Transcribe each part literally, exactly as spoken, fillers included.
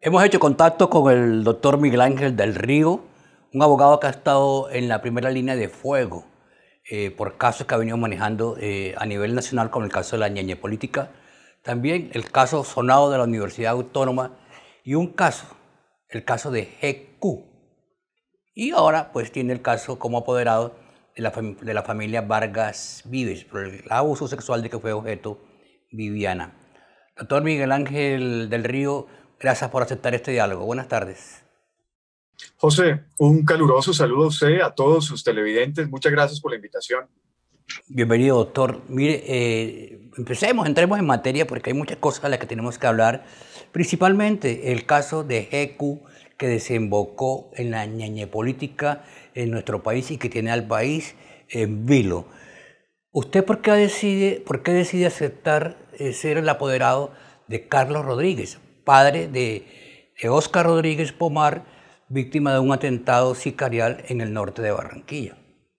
Hemos hecho contacto con el doctor Miguel Ángel del Río, un abogado que ha estado en la primera línea de fuego eh, por casos que ha venido manejando eh, a nivel nacional, como el caso de la ñeñe política, también el caso sonado de la Universidad Autónoma y un caso, el caso de G Q. Y ahora pues tiene el caso como apoderado de la, de la familia Vargas Vives por el abuso sexual de que fue objeto Viviana. Doctor Miguel Ángel del Río, gracias por aceptar este diálogo. Buenas tardes. José, un caluroso saludo a usted, a todos sus televidentes. Muchas gracias por la invitación. Bienvenido, doctor. Mire, eh, empecemos, entremos en materia porque hay muchas cosas de las que tenemos que hablar. Principalmente el caso de G Q que desembocó en la ñeñe política en nuestro país y que tiene al país en vilo. ¿Usted por qué decide, por qué decide aceptar eh, ser el apoderado de Carlos Rodríguez, padre de, de Óscar Rodríguez Pomar, víctima de un atentado sicarial en el norte de Barranquilla?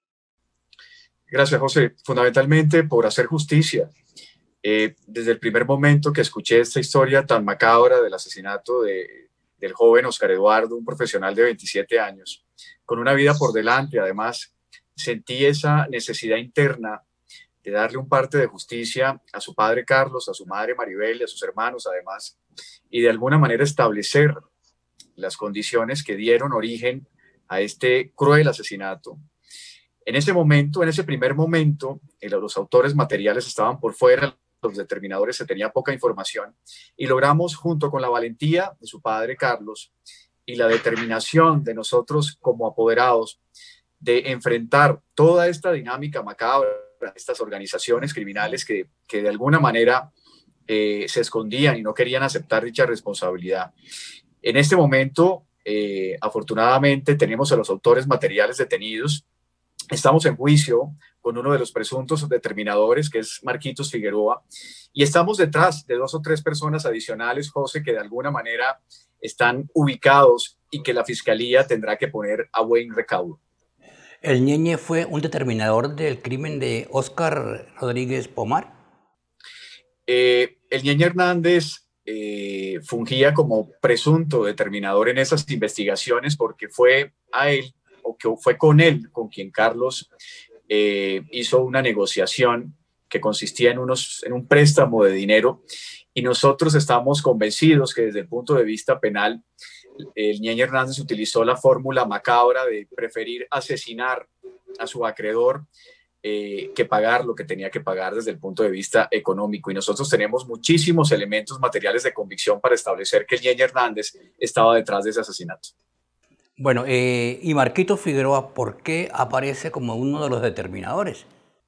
Gracias, José. Fundamentalmente por hacer justicia. Eh, desde el primer momento que escuché esta historia tan macabra del asesinato de, del joven Óscar Eduardo, un profesional de veintisiete años, con una vida por delante, además, sentí esa necesidad interna de darle un parte de justicia a su padre Carlos, a su madre Maribel y a sus hermanos, además, y de alguna manera establecer las condiciones que dieron origen a este cruel asesinato. En ese momento, en ese primer momento, los autores materiales estaban por fuera, los determinadores, se tenía poca información, y logramos, junto con la valentía de su padre Carlos y la determinación de nosotros como apoderados, de enfrentar toda esta dinámica macabra, estas organizaciones criminales que, que de alguna manera eh, se escondían y no querían aceptar dicha responsabilidad. En este momento, eh, afortunadamente, tenemos a los autores materiales detenidos. Estamos en juicio con uno de los presuntos determinadores, que es Marquitos Figueroa, y estamos detrás de dos o tres personas adicionales, José, que de alguna manera están ubicados y que la Fiscalía tendrá que poner a buen recaudo. ¿El ñeñe fue un determinador del crimen de Óscar Rodríguez Pomar? Eh, el ñeñe Hernández eh, fungía como presunto determinador en esas investigaciones porque fue a él, o que fue con él, con quien Carlos eh, hizo una negociación que consistía en, unos, en un préstamo de dinero, y nosotros estamos convencidos que desde el punto de vista penal el ñeñe Hernández utilizó la fórmula macabra de preferir asesinar a su acreedor eh, que pagar lo que tenía que pagar desde el punto de vista económico. Y nosotros tenemos muchísimos elementos materiales de convicción para establecer que el ñeñe Hernández estaba detrás de ese asesinato. Bueno, eh, y Marquitos Figueroa, ¿por qué aparece como uno de los determinadores?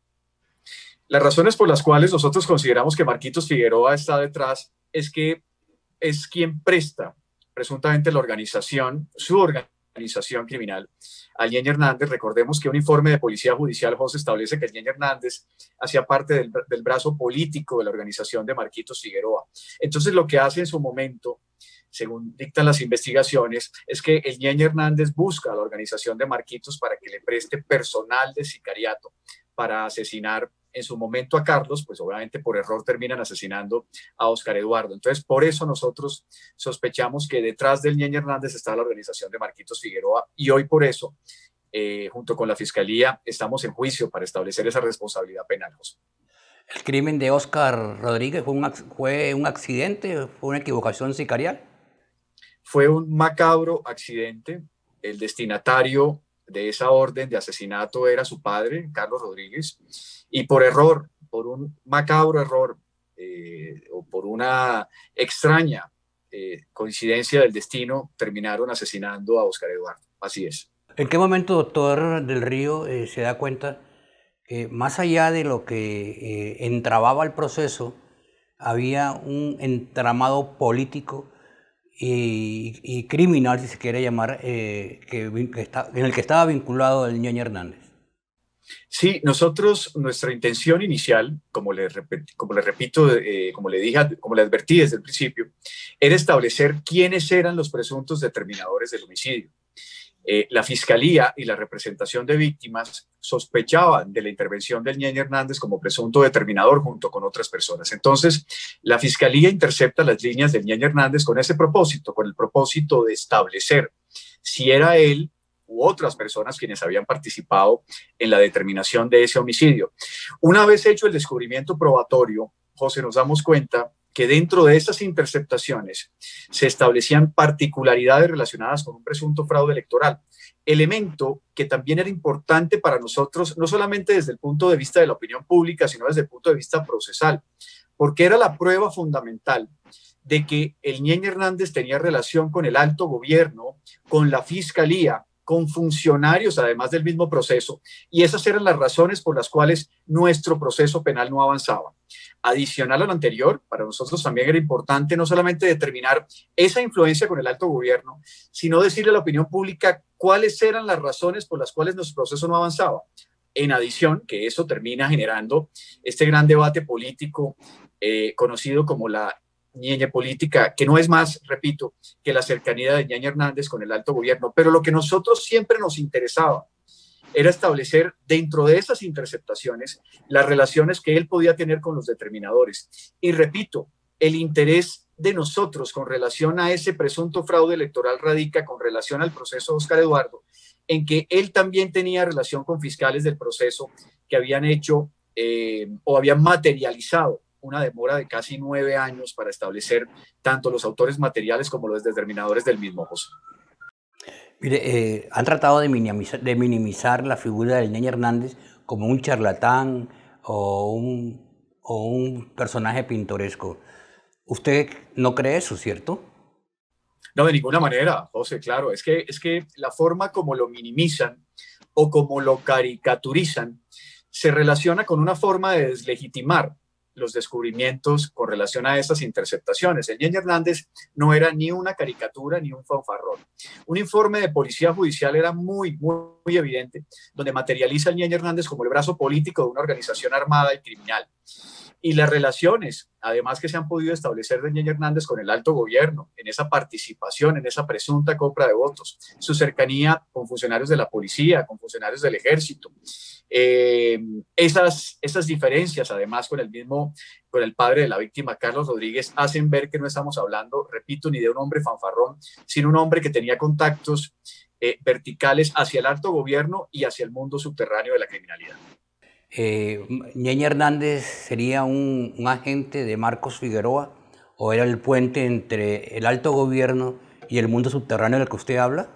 Las razones por las cuales nosotros consideramos que Marquitos Figueroa está detrás es que es quien presta presuntamente la organización, su organización criminal, al ñeñe Hernández. Recordemos que un informe de Policía Judicial, José, establece que el ñeñe Hernández hacía parte del, del brazo político de la organización de Marquitos Figueroa. Entonces, lo que hace en su momento, según dictan las investigaciones, es que el ñeñe Hernández busca a la organización de Marquitos para que le preste personal de sicariato para asesinar en su momento a Carlos, pues obviamente por error terminan asesinando a Óscar Eduardo. Entonces, por eso nosotros sospechamos que detrás del ñeñe Hernández está la organización de Marquitos Figueroa, y hoy por eso, eh, junto con la Fiscalía, estamos en juicio para establecer esa responsabilidad penal. ¿El crimen de Óscar Rodríguez fue un, fue un accidente, fue una equivocación sicarial? Fue un macabro accidente. El destinatario de esa orden de asesinato era su padre, Carlos Rodríguez, y por error, por un macabro error, eh, o por una extraña eh, coincidencia del destino, terminaron asesinando a Óscar Eduardo. Así es. ¿En qué momento, doctor del Río, eh, se da cuenta que más allá de lo que eh, entrababa el proceso, había un entramado político y, y criminal, si se quiere llamar, eh, que, que está, en el que estaba vinculado el ñeñe Hernández? Sí, nosotros, nuestra intención inicial, como le, como le repito, eh, como le dije, como le advertí desde el principio, era establecer quiénes eran los presuntos determinadores del homicidio. Eh, la Fiscalía y la representación de víctimas sospechaban de la intervención del Ñeñe Hernández como presunto determinador junto con otras personas. Entonces, la Fiscalía intercepta las líneas del Ñeñe Hernández con ese propósito, con el propósito de establecer si era él u otras personas quienes habían participado en la determinación de ese homicidio. Una vez hecho el descubrimiento probatorio, José, nos damos cuenta que dentro de estas interceptaciones se establecían particularidades relacionadas con un presunto fraude electoral, elemento que también era importante para nosotros, no solamente desde el punto de vista de la opinión pública, sino desde el punto de vista procesal, porque era la prueba fundamental de que el Ñeñe Hernández tenía relación con el alto gobierno, con la Fiscalía, con funcionarios además del mismo proceso, y esas eran las razones por las cuales nuestro proceso penal no avanzaba. Adicional a lo anterior, para nosotros también era importante no solamente determinar esa influencia con el alto gobierno, sino decirle a la opinión pública cuáles eran las razones por las cuales nuestro proceso no avanzaba. En adición, que eso termina generando este gran debate político eh, conocido como la ñeñe política, que no es más, repito, que la cercanía de Ñeñe Hernández con el alto gobierno. Pero lo que nosotros siempre nos interesaba era establecer dentro de esas interceptaciones las relaciones que él podía tener con los determinadores. Y repito, el interés de nosotros con relación a ese presunto fraude electoral radica con relación al proceso de Óscar Eduardo, en que él también tenía relación con fiscales del proceso que habían hecho eh, o habían materializado una demora de casi nueve años para establecer tanto los autores materiales como los determinadores del mismo, José. Mire, eh, han tratado de minimizar, de minimizar la figura del Ñeñe Hernández como un charlatán o un, o un personaje pintoresco. ¿Usted no cree eso, cierto? No, de ninguna manera, José, claro. Es que, es que la forma como lo minimizan o como lo caricaturizan se relaciona con una forma de deslegitimar los descubrimientos con relación a estas interceptaciones. El Ñeñe Hernández no era ni una caricatura ni un fanfarrón. Un informe de policía judicial era muy, muy, muy evidente, donde materializa al Ñeñe Hernández como el brazo político de una organización armada y criminal. Y las relaciones, además, que se han podido establecer de Ñeñe Hernández con el alto gobierno, en esa participación, en esa presunta compra de votos, su cercanía con funcionarios de la policía, con funcionarios del ejército, eh, esas, esas diferencias, además, con el mismo, con el padre de la víctima, Carlos Rodríguez, hacen ver que no estamos hablando, repito, ni de un hombre fanfarrón, sino un hombre que tenía contactos eh, verticales hacia el alto gobierno y hacia el mundo subterráneo de la criminalidad. Eh, ¿Ñeñe Hernández sería un, un agente de Marcos Figueroa o era el puente entre el alto gobierno y el mundo subterráneo del que usted habla?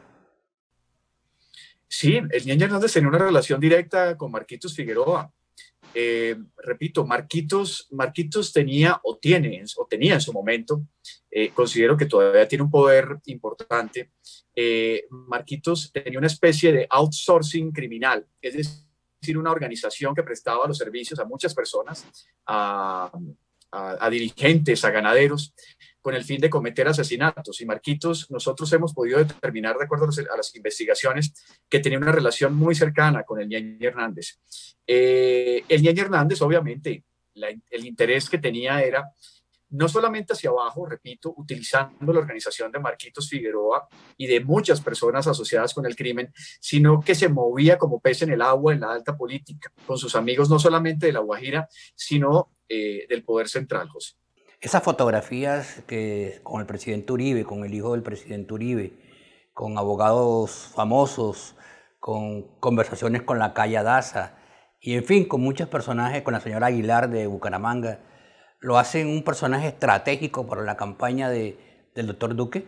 Sí, el Ñeñe Hernández tenía una relación directa con Marquitos Figueroa. Eh, repito, Marquitos, Marquitos tenía o tiene, o tenía en su momento, eh, considero que todavía tiene un poder importante. Eh, Marquitos tenía una especie de outsourcing criminal, es decir, una organización que prestaba los servicios a muchas personas, a, a, a dirigentes, a ganaderos, con el fin de cometer asesinatos. Y Marquitos, nosotros hemos podido determinar, de acuerdo a, los, a las investigaciones, que tenía una relación muy cercana con el Ñeñe Hernández. Eh, el Ñeñe Hernández, obviamente, la, el interés que tenía era no solamente hacia abajo, repito, utilizando la organización de Marquitos Figueroa y de muchas personas asociadas con el crimen, sino que se movía como pez en el agua en la alta política, con sus amigos no solamente de La Guajira, sino eh, del poder central, José. Esas fotografías que con el presidente Uribe, con el hijo del presidente Uribe, con abogados famosos, con conversaciones con la calle Daza, y en fin, con muchos personajes, con la señora Aguilar de Bucaramanga, ¿lo hacen un personaje estratégico para la campaña de, del doctor Duque?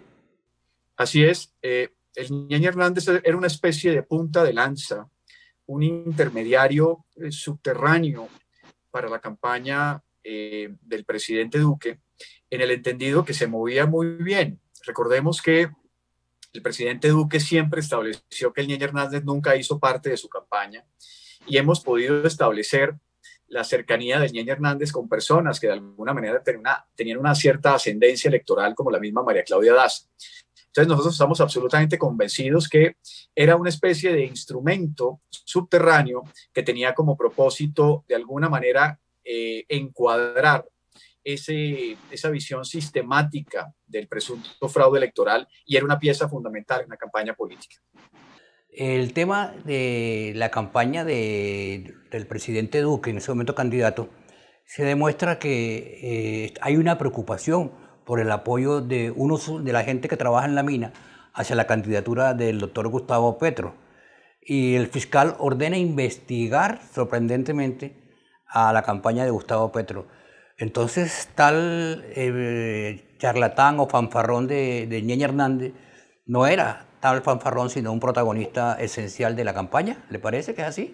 Así es. Eh, el Ñeñe Hernández era una especie de punta de lanza, un intermediario eh, subterráneo para la campaña eh, del presidente Duque, en el entendido que se movía muy bien. Recordemos que el presidente Duque siempre estableció que el Ñeñe Hernández nunca hizo parte de su campaña y hemos podido establecer la cercanía del Ñeñe Hernández con personas que de alguna manera tenían una, tenían una cierta ascendencia electoral, como la misma María Claudia Daza. Entonces nosotros estamos absolutamente convencidos que era una especie de instrumento subterráneo que tenía como propósito, de alguna manera, eh, encuadrar ese, esa visión sistemática del presunto fraude electoral, y era una pieza fundamental en la campaña política. El tema de la campaña de, del presidente Duque, en ese momento candidato, se demuestra que eh, hay una preocupación por el apoyo de, unos, de la gente que trabaja en la mina hacia la candidatura del doctor Gustavo Petro. Y el fiscal ordena investigar, sorprendentemente, a la campaña de Gustavo Petro. Entonces, tal eh, charlatán o fanfarrón de, de Ñeñe Hernández no era tal fanfarrón, sino un protagonista esencial de la campaña. ¿Le parece que es así?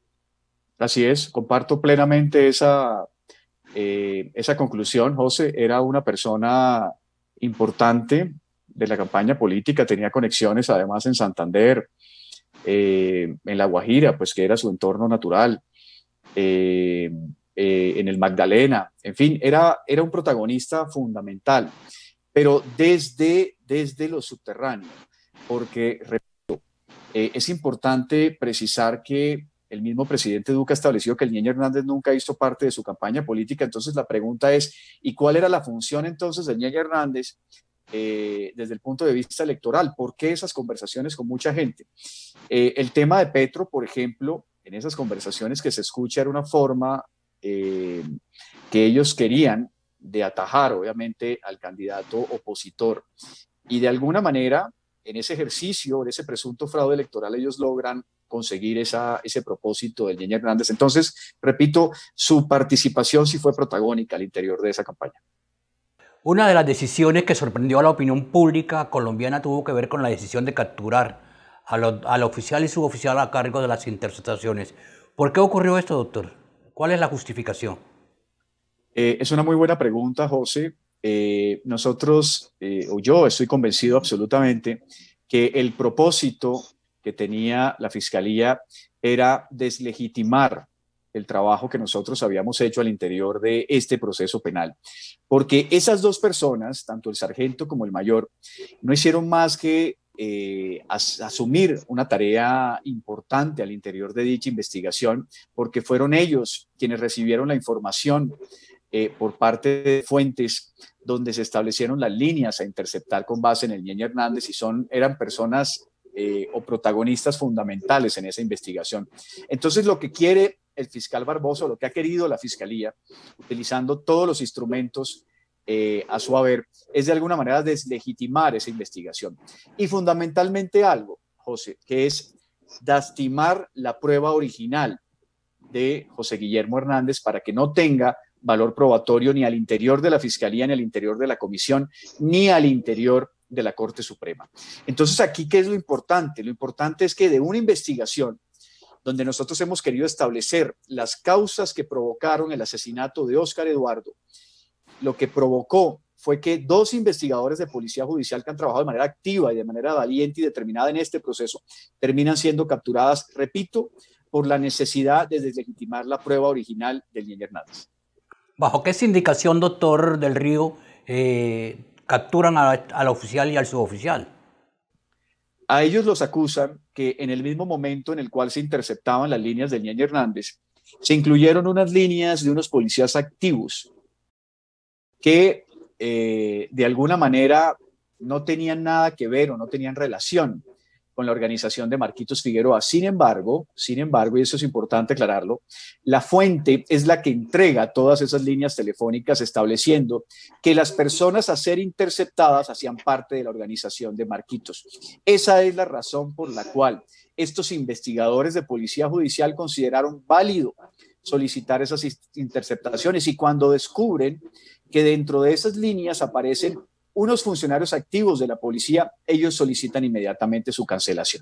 Así es, comparto plenamente esa, eh, esa conclusión. José era una persona importante de la campaña política, tenía conexiones además en Santander, eh, en La Guajira, pues que era su entorno natural, eh, eh, en el Magdalena, en fin, era, era un protagonista fundamental, pero desde, desde lo subterráneo, porque eh, es importante precisar que el mismo presidente Duque ha establecido que el Ñeñe Hernández nunca hizo parte de su campaña política. Entonces la pregunta es, ¿y cuál era la función entonces del Ñeñe Hernández eh, desde el punto de vista electoral? ¿Por qué esas conversaciones con mucha gente? Eh, el tema de Petro, por ejemplo, en esas conversaciones que se escucha era una forma eh, que ellos querían de atajar, obviamente, al candidato opositor. Y de alguna manera, en ese ejercicio, en ese presunto fraude electoral, ellos logran conseguir esa, ese propósito del Ñeñe Hernández. Entonces, repito, su participación sí fue protagónica al interior de esa campaña. Una de las decisiones que sorprendió a la opinión pública colombiana tuvo que ver con la decisión de capturar al, al oficial y suboficial a cargo de las interceptaciones. ¿Por qué ocurrió esto, doctor? ¿Cuál es la justificación? Eh, es una muy buena pregunta, José. Eh, nosotros, eh, o yo estoy convencido absolutamente que el propósito que tenía la Fiscalía era deslegitimar el trabajo que nosotros habíamos hecho al interior de este proceso penal. Porque esas dos personas, tanto el sargento como el mayor, no hicieron más que eh, as asumir una tarea importante al interior de dicha investigación, porque fueron ellos quienes recibieron la información Eh, por parte de fuentes donde se establecieron las líneas a interceptar con base en el Ñeñe Hernández y son, eran personas eh, o protagonistas fundamentales en esa investigación. Entonces, lo que quiere el fiscal Barbosa, lo que ha querido la Fiscalía, utilizando todos los instrumentos eh, a su haber, es de alguna manera deslegitimar esa investigación. Y fundamentalmente algo, José, que es lastimar la prueba original de José Guillermo Hernández para que no tenga valor probatorio ni al interior de la Fiscalía, ni al interior de la Comisión, ni al interior de la Corte Suprema. Entonces, aquí, ¿qué es lo importante? Lo importante es que de una investigación donde nosotros hemos querido establecer las causas que provocaron el asesinato de Óscar Eduardo, lo que provocó fue que dos investigadores de Policía Judicial que han trabajado de manera activa y de manera valiente y determinada en este proceso terminan siendo capturadas, repito, por la necesidad de deslegitimar la prueba original del Ñeñe Hernández. ¿Bajo qué sindicación, doctor del Río, eh, capturan a, al oficial y al suboficial? A ellos los acusan que en el mismo momento en el cual se interceptaban las líneas del Ñeñe Hernández, se incluyeron unas líneas de unos policías activos que eh, de alguna manera no tenían nada que ver o no tenían relación con la organización de Marquitos Figueroa. Sin embargo, sin embargo, y eso es importante aclararlo, la fuente es la que entrega todas esas líneas telefónicas estableciendo que las personas a ser interceptadas hacían parte de la organización de Marquitos. Esa es la razón por la cual estos investigadores de Policía Judicial consideraron válido solicitar esas interceptaciones y cuando descubren que dentro de esas líneas aparecen unos funcionarios activos de la policía, ellos solicitan inmediatamente su cancelación.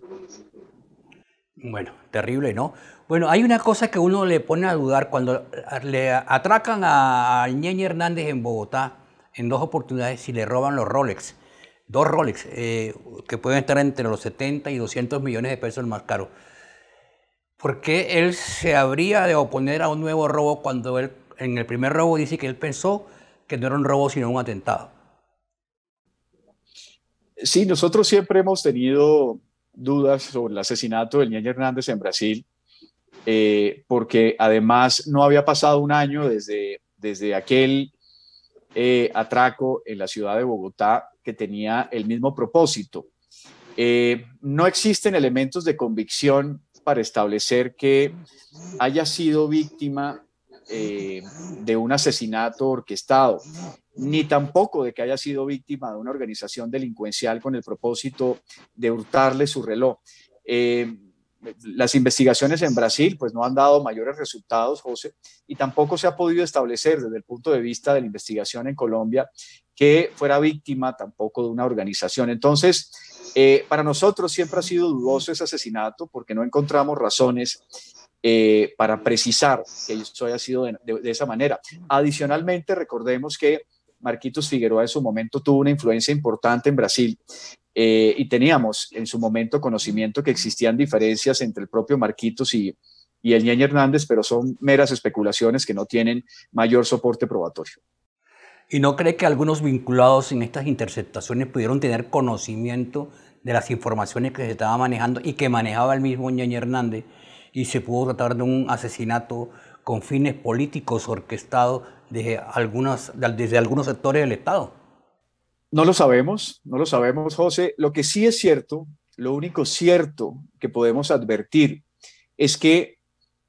Bueno, terrible, ¿no? Bueno, hay una cosa que uno le pone a dudar cuando le atracan a Ñeñe Hernández en Bogotá en dos oportunidades y le roban los Rolex. Dos Rolex, eh, que pueden estar entre los setenta y doscientos millones de pesos más caro. ¿Por qué él se habría de oponer a un nuevo robo cuando él en el primer robo dice que él pensó que no era un robo sino un atentado? Sí, nosotros siempre hemos tenido dudas sobre el asesinato del Ñeñe Hernández en Brasil, eh, porque además no había pasado un año desde, desde aquel eh, atraco en la ciudad de Bogotá que tenía el mismo propósito. Eh, no existen elementos de convicción para establecer que haya sido víctima eh, de un asesinato orquestado, ni tampoco de que haya sido víctima de una organización delincuencial con el propósito de hurtarle su reloj. Eh, las investigaciones en Brasil pues no han dado mayores resultados, José, y tampoco se ha podido establecer desde el punto de vista de la investigación en Colombia que fuera víctima tampoco de una organización. Entonces, eh, para nosotros siempre ha sido dudoso ese asesinato porque no encontramos razones eh, para precisar que eso haya sido de, de, de esa manera. Adicionalmente, recordemos que Marquitos Figueroa en su momento tuvo una influencia importante en Brasil eh, y teníamos en su momento conocimiento que existían diferencias entre el propio Marquitos y, y el Ñeñe Hernández, pero son meras especulaciones que no tienen mayor soporte probatorio. ¿Y no cree que algunos vinculados en estas interceptaciones pudieron tener conocimiento de las informaciones que se estaban manejando y que manejaba el mismo Ñeñe Hernández y se pudo tratar de un asesinato con fines políticos orquestados desde, algunas, desde algunos sectores del Estado? No lo sabemos, no lo sabemos, José. Lo que sí es cierto, lo único cierto que podemos advertir es que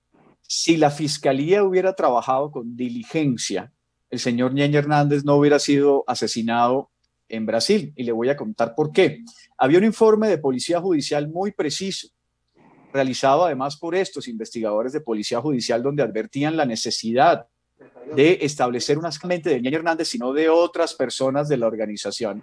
si la Fiscalía hubiera trabajado con diligencia, el señor Ñeñe Hernández no hubiera sido asesinado en Brasil. Y le voy a contar por qué. Había un informe de Policía Judicial muy preciso, realizado además por estos investigadores de Policía Judicial, donde advertían la necesidad de establecer una solamente de Ñeñe Hernández, sino de otras personas de la organización.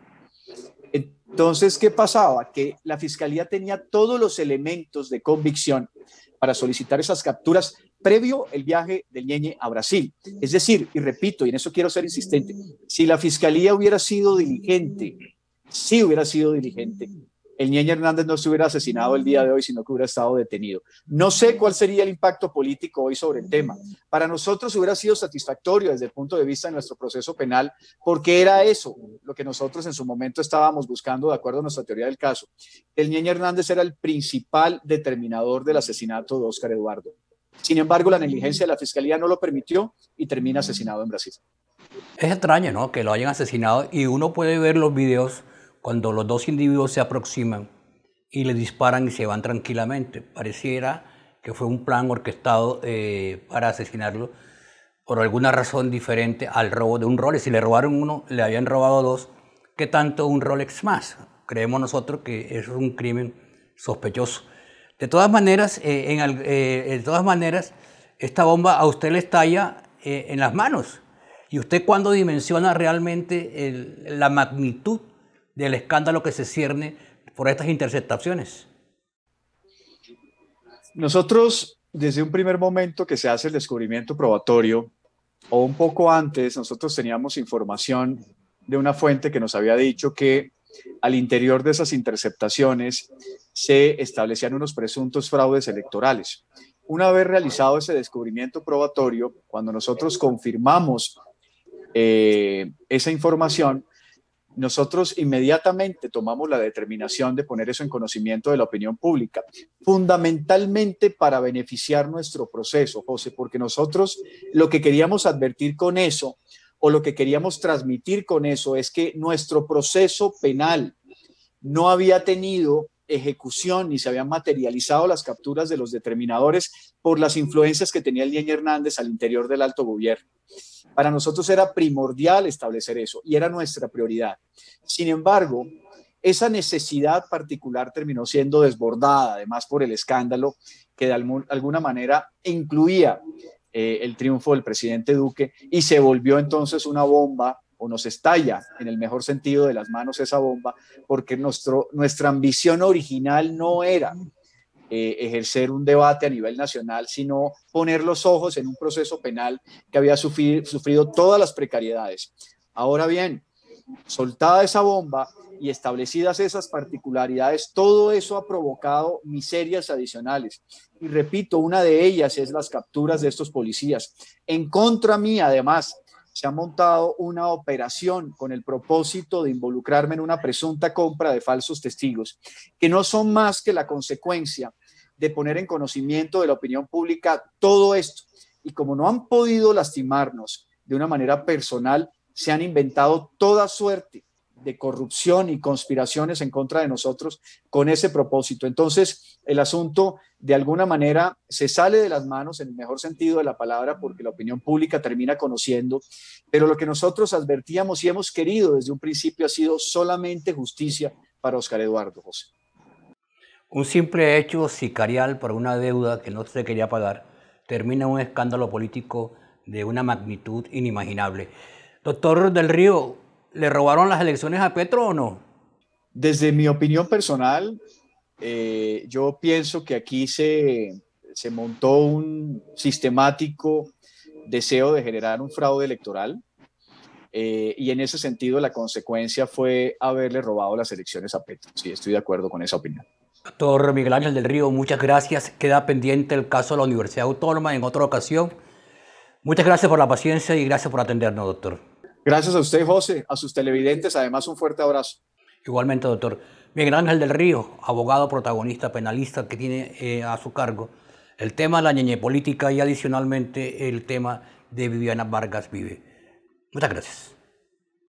Entonces, ¿qué pasaba? Que la Fiscalía tenía todos los elementos de convicción para solicitar esas capturas previo el viaje del Ñeñe a Brasil. Es decir, y repito, y en eso quiero ser insistente, si la Fiscalía hubiera sido diligente, si hubiera sido diligente, el Ñeñe Hernández no se hubiera asesinado el día de hoy, sino que hubiera estado detenido. No sé cuál sería el impacto político hoy sobre el tema. Para nosotros hubiera sido satisfactorio desde el punto de vista de nuestro proceso penal, porque era eso lo que nosotros en su momento estábamos buscando, de acuerdo a nuestra teoría del caso. El Ñeñe Hernández era el principal determinador del asesinato de Óscar Eduardo. Sin embargo, la negligencia de la Fiscalía no lo permitió y termina asesinado en Brasil. Es extraño, ¿no?, que lo hayan asesinado, y uno puede ver los videos cuando los dos individuos se aproximan y le disparan y se van tranquilamente. Pareciera que fue un plan orquestado eh, para asesinarlo por alguna razón diferente al robo de un Rolex. Si le robaron uno, le habían robado dos. ¿Qué tanto un Rolex más? Creemos nosotros que eso es un crimen sospechoso. De todas maneras, eh, en, eh, de todas maneras, esta bomba a usted le estalla eh, en las manos. ¿Y usted cuándo dimensiona realmente el, la magnitud del escándalo que se cierne por estas interceptaciones? Nosotros, desde un primer momento que se hace el descubrimiento probatorio, o un poco antes, nosotros teníamos información de una fuente que nos había dicho que al interior de esas interceptaciones se establecían unos presuntos fraudes electorales. Una vez realizado ese descubrimiento probatorio, cuando nosotros confirmamos eh, esa información, nosotros inmediatamente tomamos la determinación de poner eso en conocimiento de la opinión pública, fundamentalmente para beneficiar nuestro proceso, José, porque nosotros lo que queríamos advertir con eso, o lo que queríamos transmitir con eso, es que nuestro proceso penal no había tenido ejecución ni se habían materializado las capturas de los determinadores por las influencias que tenía el Ñeñe Hernández al interior del alto gobierno. Para nosotros era primordial establecer eso y era nuestra prioridad. Sin embargo, esa necesidad particular terminó siendo desbordada, además por el escándalo que de alguna manera incluía eh, el triunfo del presidente Duque, y se volvió entonces una bomba, o nos estalla en el mejor sentido de las manos esa bomba, porque nuestro, nuestra ambición original no era Eh, ejercer un debate a nivel nacional, sino poner los ojos en un proceso penal que había sufrido, sufrido todas las precariedades. Ahora bien, soltada esa bomba y establecidas esas particularidades, todo eso ha provocado miserias adicionales. Y repito, una de ellas es las capturas de estos policías. En contra mía, además, se ha montado una operación con el propósito de involucrarme en una presunta compra de falsos testigos, que no son más que la consecuencia de poner en conocimiento de la opinión pública todo esto. Y como no han podido lastimarnos de una manera personal, se han inventado toda suerte de corrupción y conspiraciones en contra de nosotros con ese propósito. Entonces, el asunto de alguna manera se sale de las manos en el mejor sentido de la palabra porque la opinión pública termina conociendo, pero lo que nosotros advertíamos y hemos querido desde un principio ha sido solamente justicia para Óscar Eduardo, José. Un simple hecho sicarial por una deuda que no se quería pagar termina en un escándalo político de una magnitud inimaginable. Doctor Del Río, ¿le robaron las elecciones a Petro o no? Desde mi opinión personal, eh, yo pienso que aquí se, se montó un sistemático deseo de generar un fraude electoral eh, y en ese sentido la consecuencia fue haberle robado las elecciones a Petro. Sí, estoy de acuerdo con esa opinión. Doctor Miguel Ángel Del Río, muchas gracias. Queda pendiente el caso de la Universidad Autónoma en otra ocasión. Muchas gracias por la paciencia y gracias por atendernos, doctor. Gracias a usted, José, a sus televidentes, además un fuerte abrazo. Igualmente, doctor. Miguel Ángel Del Río, abogado protagonista penalista que tiene eh, a su cargo el tema de la ñeñe política y adicionalmente el tema de Viviana Vargas Vive. Muchas gracias.